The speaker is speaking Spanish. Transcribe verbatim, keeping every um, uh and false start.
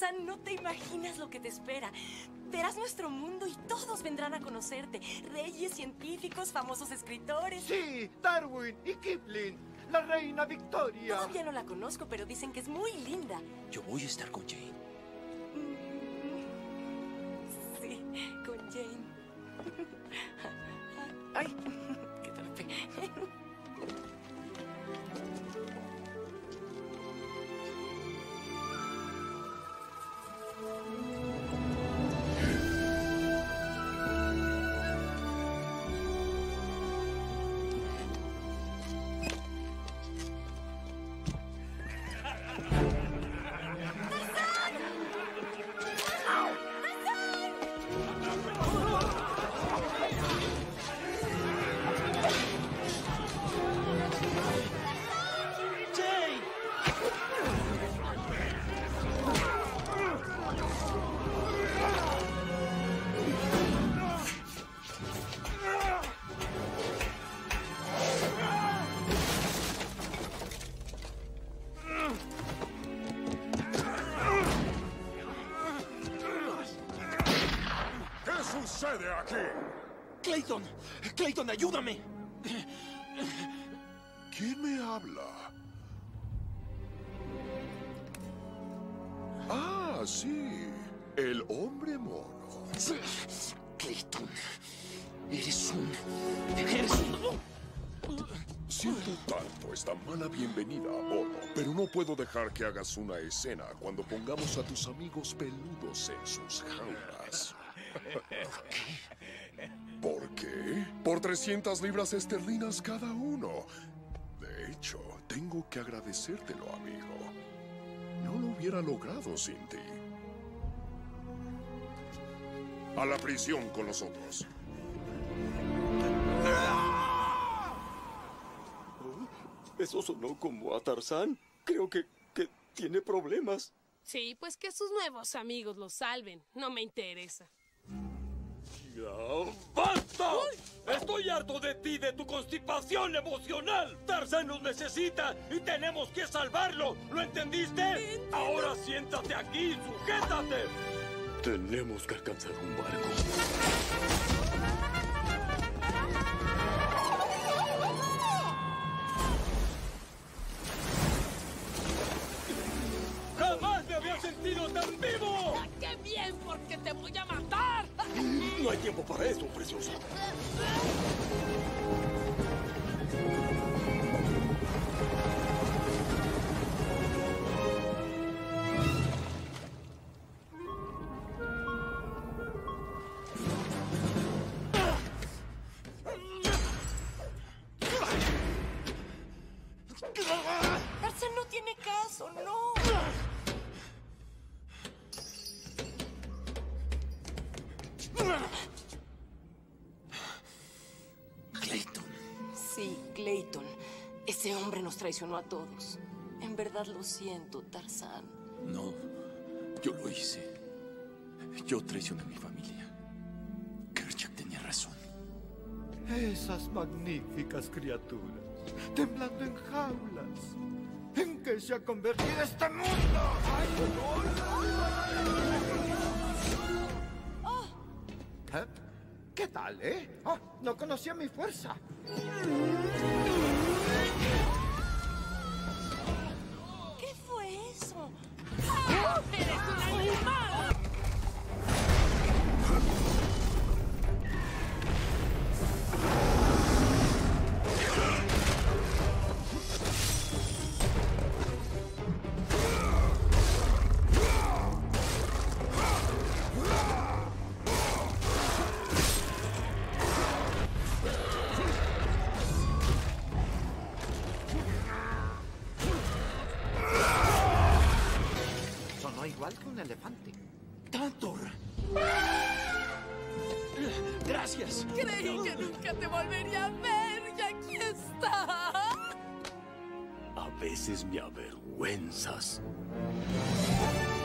Tarzán, no te imaginas lo que te espera. Verás nuestro mundo y todos vendrán a conocerte. Reyes, científicos, famosos escritores. Sí, Darwin y Kipling. La reina Victoria. Todavía no la conozco, pero dicen que es muy linda. Yo voy a estar con Jane. Sí, con Jane. Ay, qué torpe. ¿Qué sucede aquí? ¡Clayton! ¡Clayton, ayúdame! ¿Quién me habla? Ah, sí. El hombre mono. Clayton, eres un... Eres un... Siento tanto esta mala bienvenida a mono, pero no puedo dejar que hagas una escena cuando pongamos a tus amigos peludos en sus jaulas. ¿Por qué? Por trescientas libras esterlinas cada uno. De hecho, tengo que agradecértelo, amigo. No lo hubiera logrado sin ti. A la prisión con nosotros. Eso sonó como a Tarzán. Creo que, que tiene problemas. Sí, pues que sus nuevos amigos lo salven. No me interesa. ¡Ya basta! ¡Uy! Estoy harto de ti, de tu constipación emocional. Tarzán nos necesita y tenemos que salvarlo. ¿Lo entendiste? Entiendo. Ahora siéntate aquí y sujétate. Tenemos que alcanzar un barco. ¡Jamás me había sentido tan vivo! ¡Ah, qué bien! ¡Porque te voy a matar! No hay tiempo para eso, preciosa. Tarzán no tiene caso, no. Clayton. Sí, Clayton. Ese hombre nos traicionó a todos. En verdad lo siento, Tarzán. No, yo lo hice. Yo traicioné a mi familia. Kerchak tenía razón. Esas magníficas criaturas, temblando en jaulas. ¿En qué se ha convertido este mundo? ¡Ay, no! ¿Eh? ¿Qué tal, eh? Oh, no conocía mi fuerza. ¿Qué fue eso? ¡Ah! ¡Eres un animal! Sonó igual que un elefante. ¡Tantor! ¡Gracias! Creí que nunca te volvería a ver y aquí está. A veces me avergüenzas.